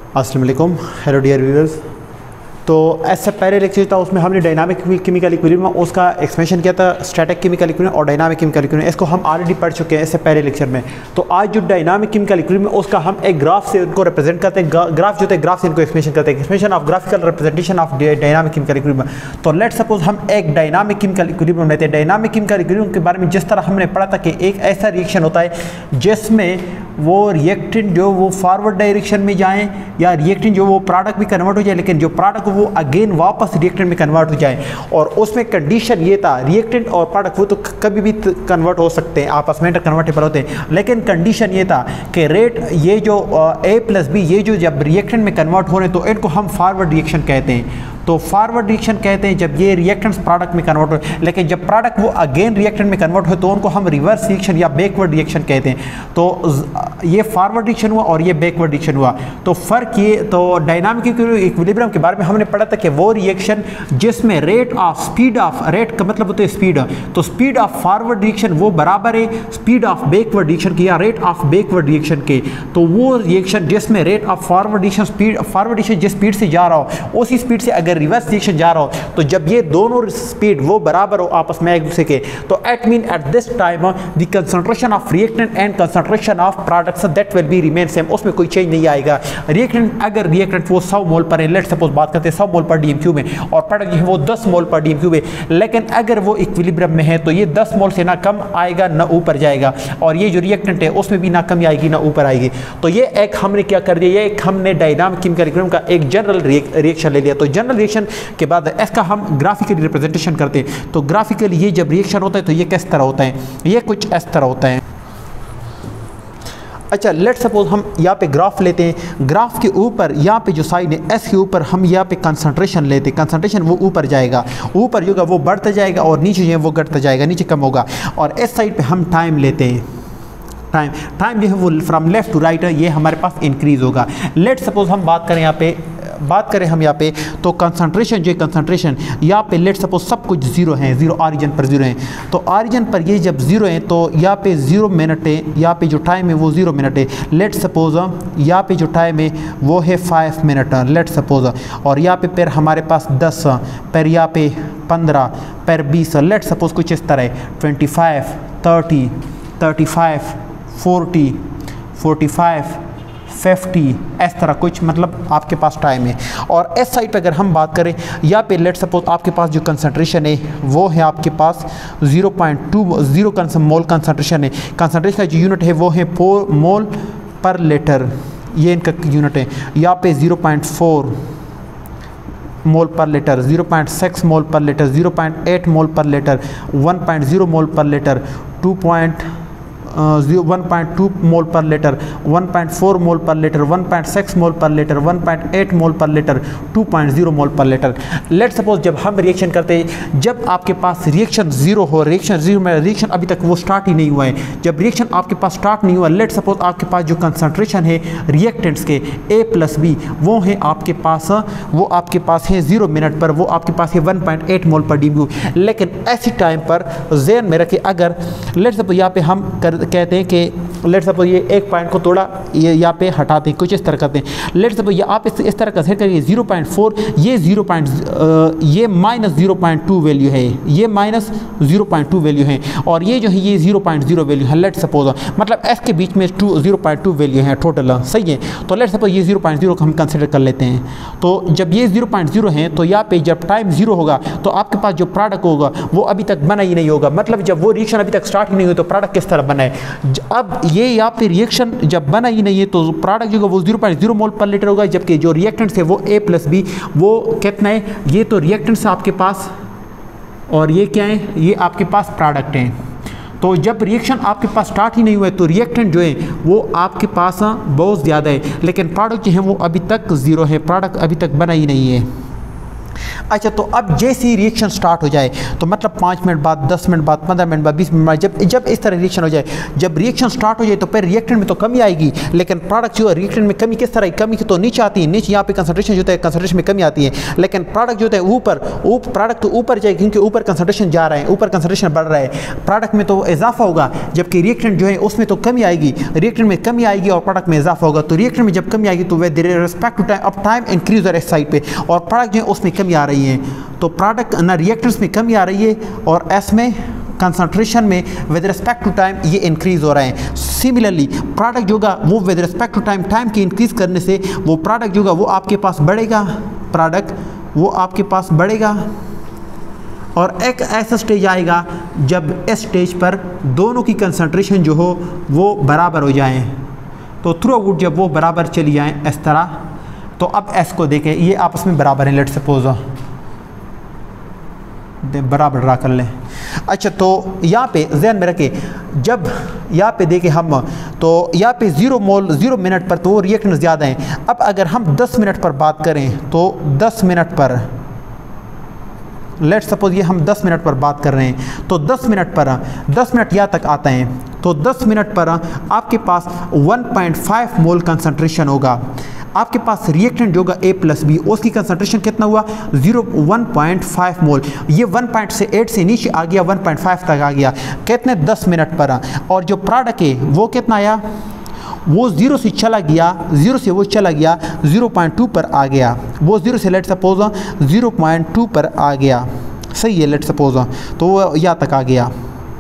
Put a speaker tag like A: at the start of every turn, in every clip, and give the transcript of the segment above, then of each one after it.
A: अस्सलाम वालेकुम, hello dear viewers. तो ऐसे पहले लेक्चर था उसमें हमने डायनामिक केमिकल इक्विलिब्रियम उसका एक्सप्लेनेशन किया था, स्टैटिक केमिकल इक्विलिब्रियम और डायनामिक केमिकल इक्विलिब्रियम। इसको हम ऑलरेडी पढ़ चुके हैं इससे पहले लेक्चर में। तो आज जो डायनामिक केमिकल इक्विलिब्रियम उसका हम एक ग्राफ से उनको रिप्रेजेंट करते हैं। ग्राफ जो होते हैं, ग्राफ से इनको एक्सप्लेनेशन करते हैं, explanation of graphical representation of dynamic chemical equilibrium. तो लेट्स सपोज हम एक डायनामिक केमिकल इक्विलिब्रियम लेते हैं। डायनामिक केमिकल इक्विलिब्रियम के बारे में जिस तरह हमने पढ़ा था कि एक ऐसा रिएक्शन होता है जिसमें वो रिएक्टेंट जो वो फॉरवर्ड डायरेक्शन में जाएं या रिएक्टेंट जो वो प्रोडक्ट भी कन्वर्ट हो जाए, लेकिन जो प्रोडक्ट वो अगेन वापस रिएक्टेंट में कन्वर्ट हो जाए। और उसमें कंडीशन ये था, रिएक्टेंट और प्रोडक्ट वो तो कभी भी कन्वर्ट हो सकते हैं, आपस में कन्वर्टेबल होते हैं, लेकिन कंडीशन ये था कि रेट ये जो A+B ये जो जब रिएक्टेंट में कन्वर्ट हो रहे हैं तो इनको हम फॉरवर्ड रिएक्शन कहते हैं। तो फॉरवर्ड रिएक्शन कहते हैं जब ये रिएक्टेंट्स प्रोडक्ट में कन्वर्ट हो, लेकिन जब प्रोडक्ट वो अगेन रिएक्टेंट में कन्वर्ट हो तो उनको हम रिवर्स रिएक्शन या बैकवर्ड रिएक्शन कहते हैं। तो ये फॉरवर्ड रिएक्शन हुआ और ये बैकवर्ड रिएक्शन हुआ। तो फ़र्क ये, तो डायनामिक इक्विलिब्रियम के बारे में हमने पढ़ा था कि वो रिएक्शन जिसमें rate of speed of, rate का मतलब होता है स्पीड, तो स्पीड ऑफ फॉरवर्ड रिएक्शन वो बराबर है स्पीड ऑफ बैकवर्ड रिएक्शन के या रेट ऑफ बैकवर्ड रिएक्शन के। तो वो रिएक्शन जिसमें rate of forward reaction speed, forward reaction जिस स्पीड से जा रहा हो उसी स्पीड से अगर रिवर्स रिएक्शन जा रहा हो, तो जब ये दोनों स्पीड वो बराबर हो आपस में एक दूसरे के, तो at mean at this time the concentration of reactant and concentration of products that will be remain same, उसमें कोई चेंज नहीं आएगा। रिएक्टेंट अगर रिएक्टेंट वो 100 मोल पर है, लेट्स सपोज बात करते हैं 100 मोल पर डीएम³ में, और प्रोडक्ट जो है वो 10 मोल पर डीएम³ है, लेकिन अगर वो इक्विलिब्रियम में है तो ये 10 मोल से ना कम आएगा ना ऊपर जाएगा, और ये जो रिएक्टेंट है उसमें भी ना कमी आएगी ना ऊपर आएगी। तो ये एक हमने क्या कर दिया, ये एक हमने डायनामिक केमिकल इक्विलिब्रियम का एक जनरल रिएक्शन ले लिया। तो जनरल रिएक्शन के बाद इसका हम ग्राफिकली रिप्रेजेंटेशन करते हैं। तो ग्राफिकली ये जब रिएक्शन होता है तो ये किस तरह होता है, ये कुछ इस तरह होता है। अच्छा, लेट्स सपोज हम यहाँ पे ग्राफ लेते हैं। ग्राफ के ऊपर यहाँ पे जो साइन है एस के ऊपर हम यहाँ पे कंसंट्रेशन लेते हैं। कंसंट्रेशन वो ऊपर जाएगा, ऊपर जो वो बढ़ता जाएगा और नीचे जो है वो घटता जाएगा, नीचे कम होगा। और इस साइड पे हम टाइम लेते हैं। टाइम जो है वो फ्रॉम लेफ्ट टू राइट है, ये हमारे पास इंक्रीज होगा। लेट्स सपोज हम बात करें यहाँ पे तो कंसंट्रेशन जो है, कंसंट्रेशन यहाँ पे लेट सपोज सब कुछ जीरो है, जीरो ऑरिजिन पर जीरो है। तो ऑरिजिन पर ये जब जीरो है तो यहाँ पे 0 मिनट है, यहाँ पे जो टाइम है वो 0 मिनट है। लेट सपोज यहाँ पे जो टाइम है वो है 5 मिनट लेट सपोज, और यहाँ पे फिर हमारे पास 10, फिर यहाँ पे 15, फिर 20, लेट सपोज कुछ इस तरह है 25, 30, 35, 40, 45, 50, इस तरह कुछ मतलब आपके पास टाइम है। और इस साइड पे अगर हम बात करें, यहाँ पे लेट सपोज आपके पास जो कंसंट्रेशन है वो है आपके पास 0.20 मोल कंसंट्रेशन है। कंसंट्रेशन का जो यूनिट है वो है मोल पर लीटर, ये इनका यूनिट है। यहाँ पे 0.4 मोल पर लीटर, 0.6 मोल पर लीटर, 0.8 मोल पर लीटर, 1.0 मोल पर लीटर, 1.2 मोल पर लीटर, 1.4 मोल पर लीटर, 1.6 मोल पर लीटर, 1.8 मोल पर लीटर, 2.0 मोल पर लीटर। लेट सपोज जब हम रिएक्शन करते हैं, जब आपके पास रिएक्शन जीरो हो, रिएक्शन जीरो में रिएक्शन अभी तक वो स्टार्ट ही नहीं हुआ है, जब रिएक्शन आपके पास स्टार्ट नहीं हुआ, लेट सपोज आपके पास जो कंसंट्रेशन है रिएक्टेंट्स के A+B वो है आपके पास, वो आपके पास है 0 मिनट पर, वो आपके पास है 1.8 मोल पर डीएम³। लेकिन ऐसी टाइम पर ज़हन में रखें, अगर लेट सपोज यहाँ पे हम कहते हैं कि लेट सपोज ये एक पॉइंट को थोड़ा ये यहाँ पे हटाते हैं, कुछ इस तरह करते हैं। लेट सपोज ये आप इस तरह कंसीडर करिए 0.4, ये ये -0.2 वैल्यू है, ये -0.2 वैल्यू है, और ये जो है ये 0.0 वैल्यू है। लेट सपोज मतलब एस के बीच में 0.2 वैल्यू है टोटल, सही है। तो लेट सपोज ये 0.0 को हम कंसिडर कर लेते हैं। तो जब ये 0.0 है तो यहाँ पे जब टाइम 0 होगा तो आपके पास जो प्रोडक्ट होगा वो अभी तक बना ही नहीं होगा, मतलब जब वो रिएक्शन अभी तक स्टार्ट ही नहीं हुई तो प्रोडक्ट किस तरह बना है। अब ये यहाँ पे रिएक्शन जब बना ही नहीं है तो प्रोडक्ट जो वो 0.0 मोल पर लीटर होगा, जबकि जो रिएक्टेंट्स है वो A+B वो कितना है, ये तो रिएक्टेंट्स आपके पास और ये क्या है, ये आपके पास प्रोडक्ट हैं। तो जब रिएक्शन आपके पास स्टार्ट ही नहीं हुआ है तो रिएक्टेंट जो है वो आपके पास बहुत ज़्यादा है, लेकिन प्रोडक्ट जो है वो अभी तक ज़ीरो है, प्रोडक्ट अभी तक बना ही नहीं है। अच्छा, तो अब जैसे ही रिएक्शन स्टार्ट हो जाए, तो मतलब 5 मिनट बाद, 10 मिनट बाद, 15 मिनट बाद, 20 मिनट बाद, जब इस तरह रिएक्शन हो जाए, जब रिएक्शन स्टार्ट हो जाए तो फिर रिएक्टेंट में तो कमी आएगी, लेकिन प्रोडक्ट जो है रिएक्टेंट में कमी किस तरह, कमी तो नीचे आती है, नीचे यहाँ पे कंसंट्रेशन जो है कंसंट्रेशन में कमी आती है, लेकिन प्रोडक्ट जो है ऊपर प्रोडक्ट तो ऊपर जाए, क्योंकि ऊपर कंसंट्रेशन जा रहा है, ऊपर कंसंट्रेशन बढ़ रहा है, प्रोडक्ट में तो इजाफा होगा, जबकि रिएक्टेंट जो है उसमें तो कमी आएगी, रिएक्टेंट में कमी आएगी और प्रोडक्ट में इजाफा होगा। तो रिएक्टेंट में जब कमी आएगी तो विद रिस्पेक्ट टू टाइम, अब टाइम इंक्रीज हो रहा है इस साइड पे, और प्रोडक्ट जो है उसमें कमी आ रही है, तो प्रोडक्ट ना रिएक्टेंट्स में कमी आ रही है और एस में कंसंट्रेशन में विद रिस्पेक्ट टू टाइम ये इंक्रीज़ हो रहा है। सिमिलरली प्रोडक्ट जो होगा वो विद रिस्पेक्ट टू टाइम की इंक्रीज़ करने से वो प्रोडक्ट जो होगा वो आपके पास बढ़ेगा, प्रोडक्ट वो आपके पास बढ़ेगा, और एक ऐसा स्टेज आएगा जब इस स्टेज पर दोनों की कंसंट्रेशन जो हो वो बराबर हो जाएं। तो थ्रू आउट जब वो बराबर चली जाएं इस तरह, तो अब एस को देखें, ये आपस में बराबर है, लेट सपोज बराबर ड्रा कर लें। अच्छा, तो यहाँ पे ध्यान में रखें, जब यहाँ पे देखें हम, तो यहाँ पे 0 मिनट पर तो वो रिएक्टेंट ज़्यादा हैं। अब अगर हम 10 मिनट पर बात करें तो 10 मिनट पर, लेट्स सपोज ये हम 10 मिनट पर बात कर रहे हैं, तो 10 मिनट पर 10 मिनट यहाँ तक आता है, तो 10 मिनट पर आपके पास 1.5 मोल कंसंट्रेशन होगा। आपके पास रिएक्टेंट जो होगा A+B, उसकी कंसंट्रेशन कितना हुआ 1.5 मोल, ये 1.8 से नीचे आ गया, 1.5 तक आ गया, कितने 10 मिनट पर। और जो प्रोडक्ट है वो कितना आया, वो 0 से चला गया, 0 से वो चला गया 0.2 पर आ गया, वो 0 से लेट सपोज 0.2 पर आ गया, सही है, लेट सपोज, तो वो यहाँ तक आ गया।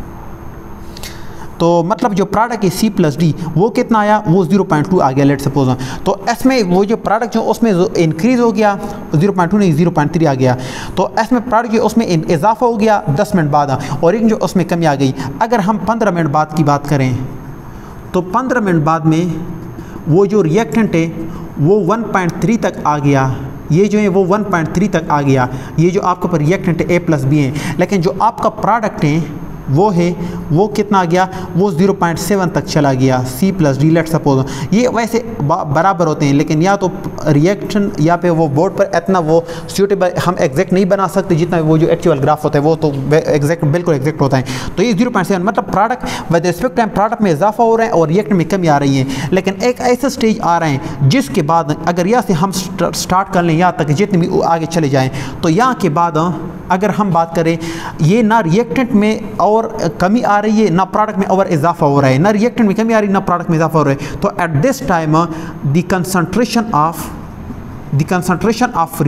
A: तो मतलब जो प्रोडक्ट है C+D वो कितना आया, वो 0.2 आ गया, लेट सपोज। तो इसमें वो जो प्रोडक्ट जो उसमें इंक्रीज़ हो गया, 0.2 नहीं 0.3 आ गया, तो इसमें प्रोडक्ट जो उसमें इजाफा हो गया 10 मिनट बाद, और एक जो उसमें कमी आ गई। अगर हम 15 मिनट बाद की बात करें तो 15 मिनट बाद में वो जो रिएक्टेंट है वो 1.3 तक आ गया, ये जो है वो 1.3 तक आ गया, ये जो आपके ऊपर रिएक्टेंट A+B है। लेकिन जो आपका प्रोडक्ट है वो कितना आ गया, वो 0.7 तक चला गया, C+D लेट सपोज। ये वैसे बराबर होते हैं, लेकिन या तो रिएक्शन या पे वो बोर्ड पर इतना वो सूटेबल हम एग्जैक्ट नहीं बना सकते जितना वो जो एक्चुअल ग्राफ होता है वो तो एग्जैक्ट बिल्कुल एग्जैक्ट होता है। तो ये 0.7 मतलब product with respect time product में इजाफा हो रहा है और रिएक्ट में कमी आ रही है। लेकिन एक ऐसा स्टेज आ रहा है जिसके बाद अगर यहाँ से हम स्टार्ट कर लें यहाँ तक जितने भी आगे चले जाएँ, तो यहाँ के बाद अगर हम बात करें ये ना रिएक्टेंट में और कमी आ रही है ना प्रोडक्ट में और इजाफा हो रहा है, ना रिएक्टेंट में कमी आ रही है ना प्रोडक्ट में इजाफा हो रहा है। तो at this time the concentration of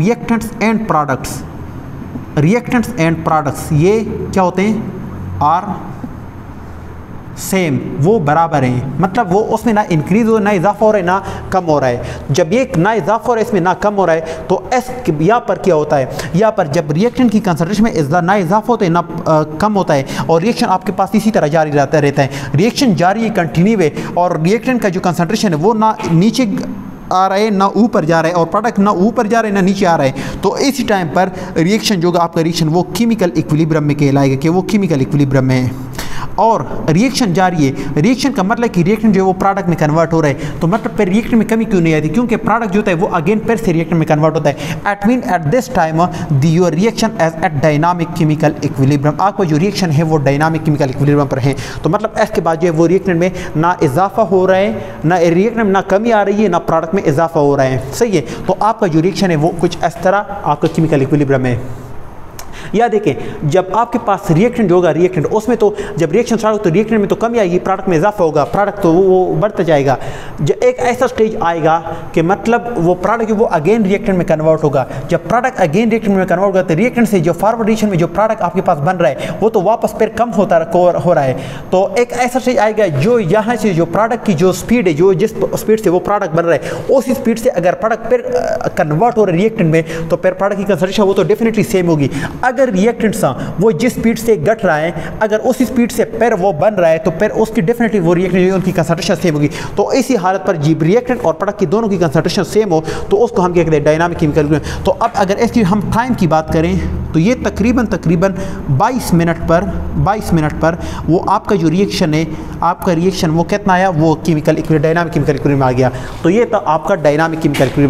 A: reactants and products ये क्या होते हैं, आर सेम, वो बराबर हैं। मतलब वो उसमें ना इंक्रीज हो ना इजाफा हो रहा है ना कम हो रहा है। जब ये ना इजाफा हो रहा है इसमें ना कम हो रहा है, तो एस यहाँ पर क्या होता है, यहाँ पर जब रिएक्टेंट की कंसंट्रेशन में ना इजाफा होता है ना कम होता है, और रिएक्शन आपके पास इसी तरह जारी रहता है, रिएक्शन जारी है, कंटिन्यू है, और रिएक्टेंट का जो कंसंट्रेशन है वो ना नीचे आ रहा है ना ऊपर जा रहा है, और प्रोडक्ट ना ऊपर जा रहा है ना नीचे आ रहा है। तो इसी टाइम पर रिएक्शन जो आपका रिएक्शन वो केमिकल इक्विलिब्रियम में कहलाएगा कि वो केमिकल इक्विलिब्रियम में है, और रिएक्शन जारी है। रिएक्शन का मतलब कि रिएक्शन जो है वो प्रोडक्ट में कन्वर्ट हो रहा है। तो मतलब फिर रिएक्शन में कमी क्यों नहीं आती, क्योंकि प्रोडक्ट जो होता है वो अगेन फिर से रिएक्शन में कन्वर्ट होता है। At mean at this time your reaction as at dynamic chemical equilibrium, आपका जो रिएक्शन है वो डायनामिक केमिकल इक्विलिब्रियम पर है। तो मतलब इसके बाद जो है वो रिएक्शन में ना इजाफा हो रहा है, ना रिएक्शन में ना कमी आ रही है, ना प्रोडक्ट में इजाफा हो रहा है, सही है। तो आपका जो रिएक्शन है वो कुछ इस तरह आपका केमिकल इक्विलिब्रियम है। या देखें जब आपके पास रिएक्टेंट जो होगा रिएक्टेंट उसमें तो जब रिएक्शन स्टार्ट हो तो रिएक्टेंट में तो कमी आएगी, प्रोडक्ट में इजाफा होगा, प्रोडक्ट तो वो बढ़ता जाएगा। जब एक ऐसा स्टेज आएगा कि मतलब वो प्रोडक्ट वो अगेन रिएक्टेंट में कन्वर्ट होगा। जब प्रोडक्ट अगेन रिएक्टेंट में कन्वर्ट होगा तो रिएक्टेंट से जो फॉरवर्ड रिएक्शन में जो प्रोडक्ट आपके पास बन रहा है वो तो वापस फिर कम हो रहा है। तो एक ऐसा स्टेज आएगा जो यहाँ से जो प्रोडक्ट की जो स्पीड है, जो जिस स्पीड से वो प्रोडक्ट बन रहा है उसी स्पीड से अगर प्रोडक्ट फिर कन्वर्ट हो रहा है रिएक्टेंट में, तो फिर प्रोडक्ट की कंसंट्रेशन वो तो डेफिनेटली सेम होगी। अगर रिएक्टेंट्स वो जिस स्पीड से घट रहा है अगर उसी स्पीड से फिर वो बन रहा है तो फिर उसकी डेफिनेटली वो रिएक्टेंट उनकी कंसंट्रेशन सेम होगी। तो इसी हालत पर जब रिएक्टेंट और प्रोडक्ट की दोनों की कंसंट्रेशन सेम हो तो उसको हम क्या कहते हैं, डायनामिक केमिकल। तो अब अगर इसकी हम टाइम की बात करें तो ये तकरीबन 22 मिनट पर वो आपका जो रिएक्शन है, आपका रिएक्शन वो कितना आया, वो केमिकल डायनामिक केमिकल इक्विलिब्रियम में आ गया। तो ये तो आपका डायनामिक केमिकल इक्विलिब्रियम।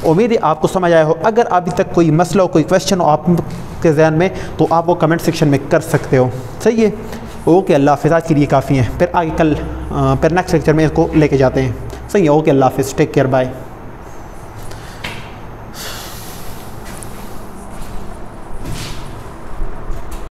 A: उम्मीद है आपको समझ आया हो। अगर अभी तक कोई मसला हो, कोई क्वेश्चन हो आपके जहन में, तो आप वो कमेंट सेक्शन में कर सकते हो। सही है, ओके, अल्लाह हाफ़िज़। आज के लिए काफ़ी है, फिर आगे कल फिर नेक्स्ट लेक्चर में इसको लेके जाते हैं। सही है, ओके, अल्लाह हाफ़िज़, टेक केयर, बाय।